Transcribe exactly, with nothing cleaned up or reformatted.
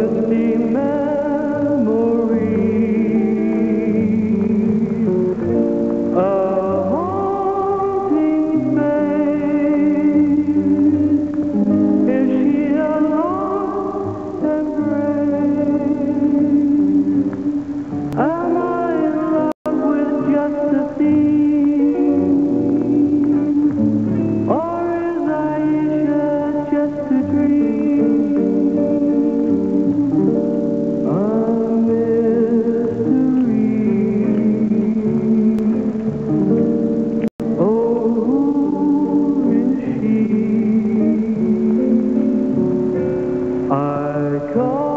misty memories, a haunting face. Is she a lost embrace? Am I in love with just a theme, or is Aisha just a dream? A mystery. Oh, who is she? I call